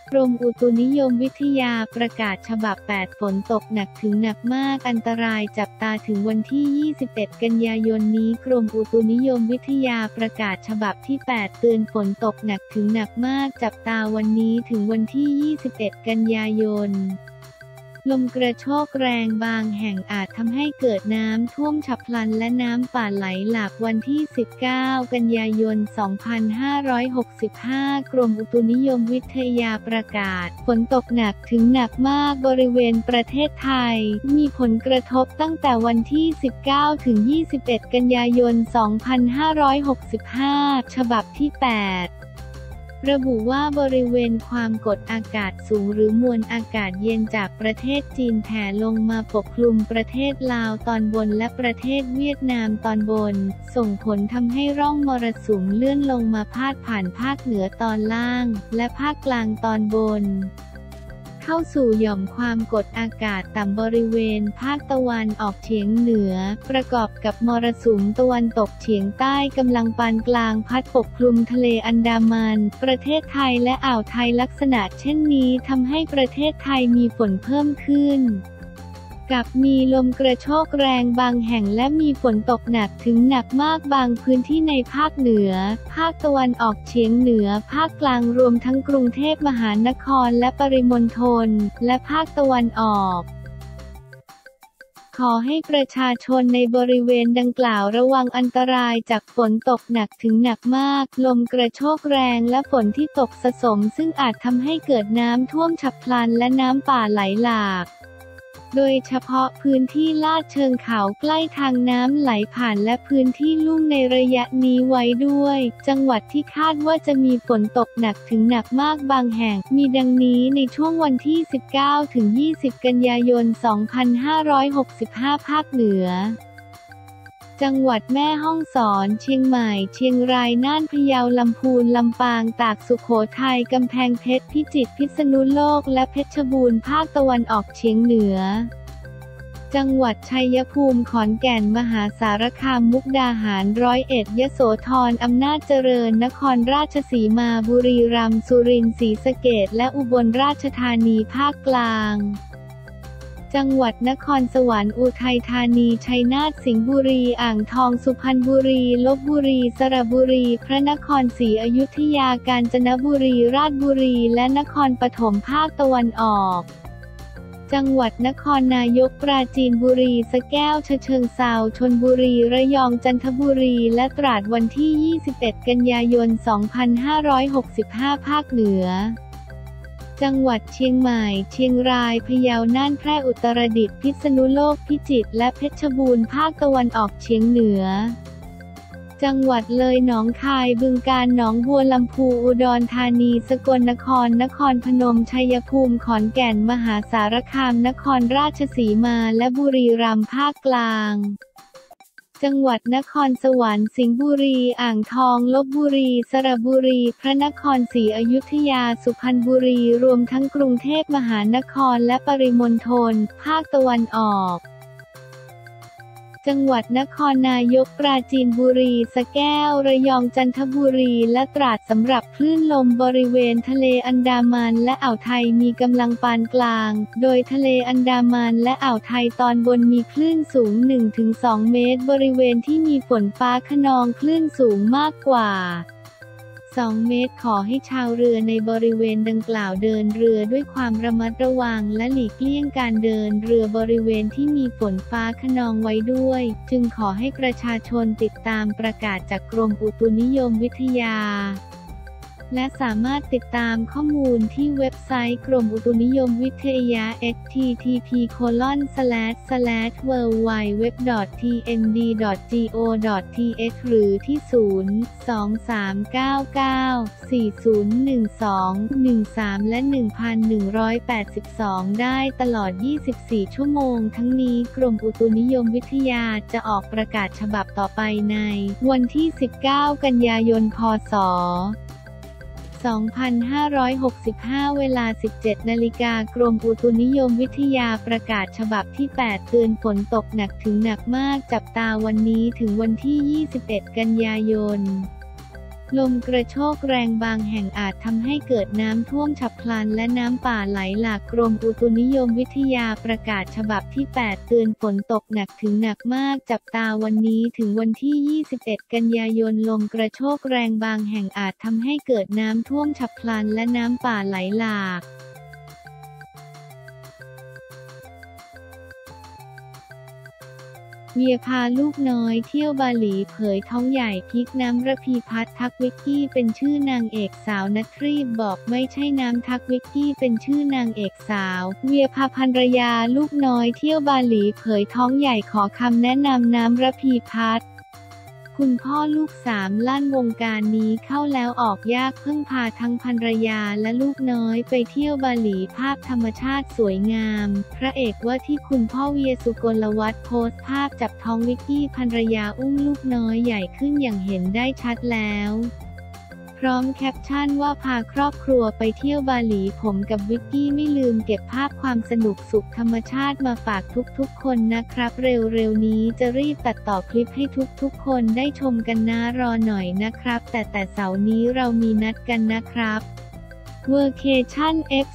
กรมอุตุนิยมวิทยาประกาศฉบับ 8 ฝนตกหนักถึงหนักมากอันตรายจับตาถึงวันที่ 21 กันยายนนี้กรมอุตุนิยมวิทยาประกาศฉบับที่ 8 เตือนฝนตกหนักถึงหนักมากจับตาวันนี้ถึงวันที่ 21 กันยายนลมกระโชกแรงบางแห่งอาจทำให้เกิดน้ำท่วมฉับพลันและน้ำป่าไหลหลากวันที่ 19 กันยายน 2565 กรมอุตุนิยมวิทยาประกาศฝนตกหนักถึงหนักมากบริเวณประเทศไทยมีผลกระทบตั้งแต่วันที่ 19 ถึง 21 กันยายน 2565 ฉบับที่ 8ระบุว่าบริเวณความกดอากาศสูงหรือมวลอากาศเย็นจากประเทศจีนแผ่ลงมาปกคลุมประเทศลาวตอนบนและประเทศเวียดนามตอนบนส่งผลทำให้ร่องมรสุมเลื่อนลงมาพาดผ่านภาคเหนือตอนล่างและภาคกลางตอนบนเข้าสู่หย่อมความกดอากาศต่ำบริเวณภาคตะวันออกเฉียงเหนือประกอบกับมรสุมตะวันตกเฉียงใต้กำลังปานกลางพัดปกคลุมทะเลอันดามันประเทศไทยและอ่าวไทยลักษณะเช่นนี้ทำให้ประเทศไทยมีฝนเพิ่มขึ้นกับมีลมกระโชกแรงบางแห่งและมีฝนตกหนักถึงหนักมากบางพื้นที่ในภาคเหนือภาคตะวันออกเฉียงเหนือภาคกลางรวมทั้งกรุงเทพมหานครและปริมณฑลและภาคตะวันออกขอให้ประชาชนในบริเวณดังกล่าวระวังอันตรายจากฝนตกหนักถึงหนักมากลมกระโชกแรงและฝนที่ตกสะสมซึ่งอาจทำให้เกิดน้ำท่วมฉับพลันและน้ำป่าไหลหลากโดยเฉพาะพื้นที่ลาดเชิงเขาใกล้ทางน้ำไหลผ่านและพื้นที่ลุ่มในระยะนี้ไว้ด้วยจังหวัดที่คาดว่าจะมีฝนตกหนักถึงหนักมากบางแห่งมีดังนี้ในช่วงวันที่ 19 ถึง 20 กันยายน 2565 ภาคเหนือจังหวัดแม่ฮ่องสอนเชียงใหม่เชียงรายน่านพะเยาลำพูนลำปางตากสุโขทัยกำแพงเพชรพิจิตรพิษณุโลกและเพชรบูรณ์ภาคตะวันออกเฉียงเหนือจังหวัดชัยภูมิขอนแก่นมหาสารคามมุกดาหารร้อยเอ็ดยโสธรอำนาจเจริญนครราชสีมาบุรีรัมย์สุรินทร์ศรีสะเกษและอุบลราชธานีภาคกลางจังหวัดนครสวรรค์อุทัยธานีชัยนาทสิงห์บุรีอ่างทองสุพรรณบุรีลพบุรีสระบุรีพระนครศรีอยุธยากาญจนบุรีราชบุรีและนครปฐมภาคตะวันออกจังหวัดนครนายกปราจีนบุรีสระแก้วฉะเชิงเทราชลบุรีระยองจันทบุรีและตราดวันที่ 21 กันยายน 2565 ภาคเหนือจังหวัดเชียงใหม่เชียงรายพะเยาน่านแพร่อุตรดิตถ์พิษณุโลกพิจิตรและเพชรบูรณ์ภาคตะวันออกเฉียงเหนือจังหวัดเลยหนองคายบึงกาฬหนองบัวลำพูอุดรธานีสกลนครนครพนมชัยภูมิขอนแก่นมหาสารคามนครราชสีมาและบุรีรัมย์ภาคกลางจังหวัดนครสวรรค์สิงห์บุรีอ่างทองลพบุรีสระบุรีพระนครศรีอยุธยาสุพรรณบุรีรวมทั้งกรุงเทพมหานครและปริมณฑลภาคตะวันออกจังหวัดนครนายกปราจีนบุรีสระแก้วระยองจันทบุรีและตราดสำหรับคลื่นลมบริเวณทะเลอันดามันและอ่าวไทยมีกำลังปานกลางโดยทะเลอันดามันและอ่าวไทยตอนบนมีคลื่นสูง 1-2 เมตรบริเวณที่มีฝนฟ้าคะนองคลื่นสูงมากกว่า2 เมตรขอให้ชาวเรือในบริเวณดังกล่าวเดินเรือด้วยความระมัดระวังและหลีกเลี่ยงการเดินเรือบริเวณที่มีฝนฟ้าคะนองไว้ด้วยจึงขอให้ประชาชนติดตามประกาศจากกรมอุตุนิยมวิทยาและสามารถติดตามข้อมูลที่เว็บไซต์กรมอุตุนิยมวิทยา http://www.tmd.go.th หรือที่ 02399401213 และ 1182 ได้ตลอด 24 ชั่วโมงทั้งนี้กรมอุตุนิยมวิทยาจะออกประกาศฉบับต่อไปในวันที่ 19 กันยายน พ.ศ. 2565 เวลา 17 นาฬิกากรมอุตุนิยมวิทยาประกาศฉบับที่ 8 เตือนฝนตกหนักถึงหนักมากจับตาวันนี้ถึงวันที่ 21 กันยายนลมกระโชกแรงบางแห่งอาจทำให้เกิดน้ำท่วมฉับพลันและน้ำป่าไหลหลากกรมอุตุนิยมวิทยาประกาศฉบับที่ 8 เตือนฝนตกหนักถึงหนักมากจับตาวันนี้ถึงวันที่ 21 กันยายนลมกระโชกแรงบางแห่งอาจทำให้เกิดน้ำท่วมฉับพลันและน้ำป่าไหลหลากเวียพาลูกน้อยเที่ยวบาหลีเผยท้องใหญ่พลิกน้ำระพีพัฒน์ทักวิกกี้เป็นชื่อนางเอกสาวนัทรีบบอกไม่ใช่น้ำทักวิกกี้เป็นชื่อนางเอกสาวเวียพาภรรยาลูกน้อยเที่ยวบาหลีเผยท้องใหญ่ขอคำแนะนำน้ำระพีพัฒน์คุณพ่อลูกสามลั่นวงการนี้เข้าแล้วออกยากเพิ่งพาทั้งภรรยาและลูกน้อยไปเที่ยวบาหลีภาพธรรมชาติสวยงามพระเอกว่าที่คุณพ่อเวียสุกลวัฒน์โพสต์ภาพจับท้องวิกกี้ภรรยาอุ้มลูกน้อยใหญ่ขึ้นอย่างเห็นได้ชัดแล้วพร้อมแคปชั่นว่าพาครอบครัวไปเที่ยวบาหลีผมกับวิกกี้ไม่ลืมเก็บภาพความสนุกสุขธรรมชาติมาฝากทุกๆคนนะครับเร็วๆนี้จะรีบตัดต่อคลิปให้ทุกๆคนได้ชมกันนะรอหน่อยนะครับแต่เสาร์นี้เรามีนัดกันนะครับWorkation X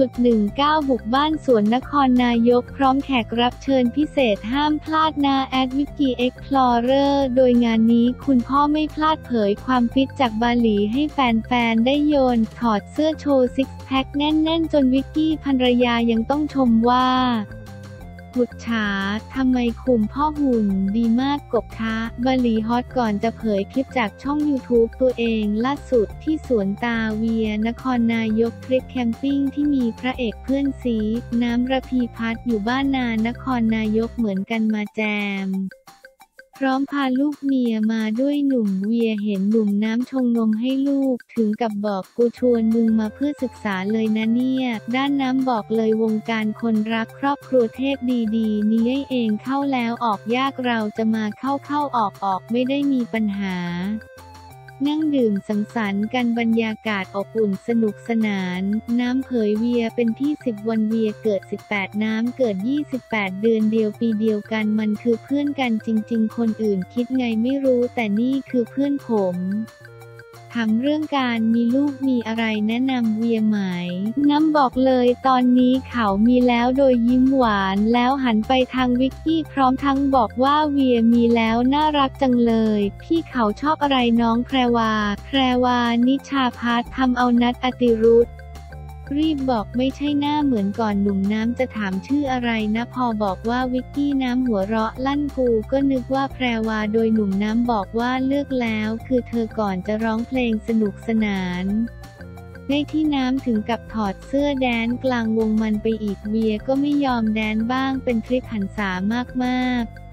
0.19 บุกบ้านสวนนครนายกพร้อมแขกรับเชิญพิเศษห้ามพลาดนะ@Wiki Explorer โดยงานนี้คุณพ่อไม่พลาดเผยความฟิตจากบาหลีให้แฟนๆได้โยนถอดเสื้อโชว์ซิกแพคแน่นๆจนวิกกี้ภรรยายังต้องชมว่าบุตรฉาทำไมคุมพ่อหุ่นดีมากกบคะบาหลีฮอตก่อนจะเผยคลิปจากช่อง YouTube ตัวเองล่าสุดที่สวนตาเวียนครนายกทริปแคมปิ้งที่มีพระเอกเพื่อนซีน้ำระพีพัฒน์อยู่บ้านนครนายกเหมือนกันมาแจมพร้อมพาลูกเมียมาด้วยหนุ่มเวียเห็นหนุ่มน้ำชงนมให้ลูกถึงกับบอกกูชวนมึงมาเพื่อศึกษาเลยนะเนี่ยด้านน้ำบอกเลยวงการคนรักครอบครัวเทพดีๆนี้เองเข้าแล้วออกยากเราจะมาเข้าออกไม่ได้มีปัญหานั่งดื่มสังสรรค์กันบรรยากาศอบอุ่นสนุกสนานน้ำเผยเวียเป็นที่10วันเวียเกิด18น้ำเกิด28เดือนเดียวปีเดียวกันมันคือเพื่อนกันจริงๆคนอื่นคิดไงไม่รู้แต่นี่คือเพื่อนผมถามเรื่องการมีลูกมีอะไรแนะนำเวียไหมน้ำบอกเลยตอนนี้เขามีแล้วโดยยิ้มหวานแล้วหันไปทางวิกกี้พร้อมทั้งบอกว่าเวียมีแล้วน่ารักจังเลยพี่เขาชอบอะไรน้องแพรวานิชาภัทรทำเอานัทอติรุธรีบบอกไม่ใช่หน้าเหมือนก่อนหนุ่มน้ำจะถามชื่ออะไรนะพอบอกว่าวิกกี้น้ำหัวเราะลั่นกูก็นึกว่าแพรวาโดยหนุ่มน้ำบอกว่าเลือกแล้วคือเธอก่อนจะร้องเพลงสนุกสนานในที่น้ำถึงกับถอดเสื้อแดนกลางวงมันไปอีกเวียก็ไม่ยอมแดนบ้างเป็นทริปหันษามากๆ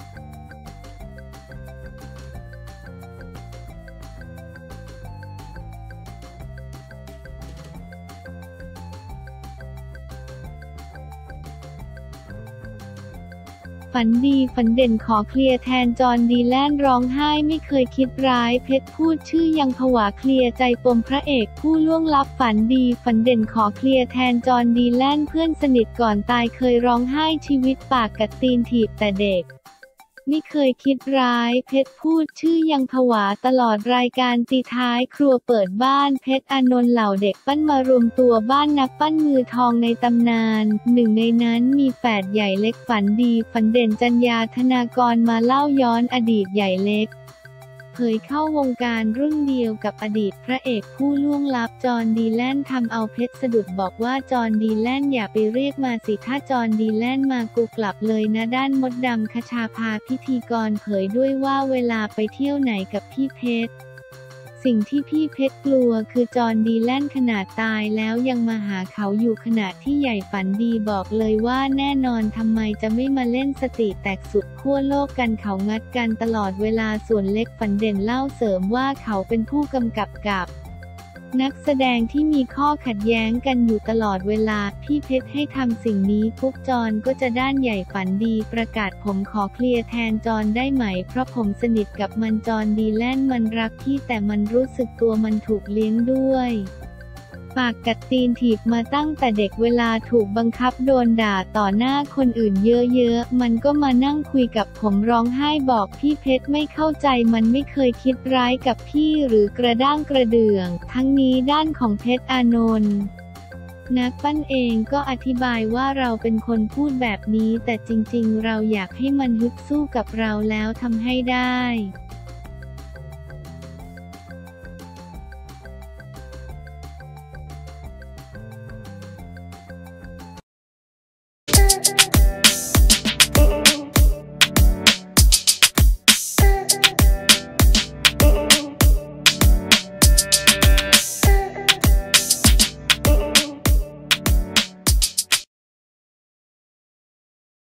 ฝันดีฝันเด่นขอเคลียร์แทนจอห์นดีแลนร้องไห้ไม่เคยคิดร้ายเพชรพูดชื่อยังผวาเคลียร์ใจปมพระเอกผู้ล่วงลับฝันดีฝันเด่นขอเคลียร์แทนจอห์นดีแลนเพื่อนสนิทก่อนตายเคยร้องไห้ชีวิตปากกัดตีนถีบแต่เด็กไม่เคยคิดร้ายเพชรพูดชื่อยังผวาตลอดรายการตีท้ายครัวเปิดบ้านเพชรอานนท์เหล่าเด็กปั้นมารวมตัวบ้านนักปั้นมือทองในตำนานหนึ่งในนั้นมีแฝดใหญ่เล็กฝันดีฝันเด่นจัญญาธนากรมาเล่าย้อนอดีตใหญ่เล็กเผยเข้าวงการรุ่นเดียวกับอดีตพระเอกผู้ล่วงลับจอห์นดีแลนทำเอาเพชรสะดุดบอกว่าจอห์นดีแลนอย่าไปเรียกมาสิถ้าจอห์นดีแลนมากูกลับเลยนะด้านมดดำคชาภาพิธีกรเผยด้วยว่าเวลาไปเที่ยวไหนกับพี่เพชรสิ่งที่พี่เพชรกลัวคือจอห์นดีแลนขนาดตายแล้วยังมาหาเขาอยู่ขณะที่ใหญ่ฝันดีบอกเลยว่าแน่นอนทำไมจะไม่มาเล่นสติแตกสุดขั้วโลกกันเขางัดกันตลอดเวลาส่วนเล็กฝันเด่นเล่าเสริมว่าเขาเป็นผู้กำกับนักแสดงที่มีข้อขัดแย้งกันอยู่ตลอดเวลาพี่เพชรให้ทำสิ่งนี้ปุ๊บจอนก็จะด้านใหญ่ฝันดีประกาศผมขอเคลียร์แทนจอนได้ไหมเพราะผมสนิทกับมันจอนดีแลนมันรักพี่แต่มันรู้สึกตัวมันถูกเลี้ยงด้วยปากกัดตีนถีบมาตั้งแต่เด็กเวลาถูกบังคับโดนด่าต่อหน้าคนอื่นเยอะๆมันก็มานั่งคุยกับผมร้องไห้บอกพี่เพชรไม่เข้าใจมันไม่เคยคิดร้ายกับพี่หรือกระด้างกระเดื่องทั้งนี้ด้านของเพชรอานนท์นักปั้นเองก็อธิบายว่าเราเป็นคนพูดแบบนี้แต่จริงๆเราอยากให้มันฮึดสู้กับเราแล้วทำให้ได้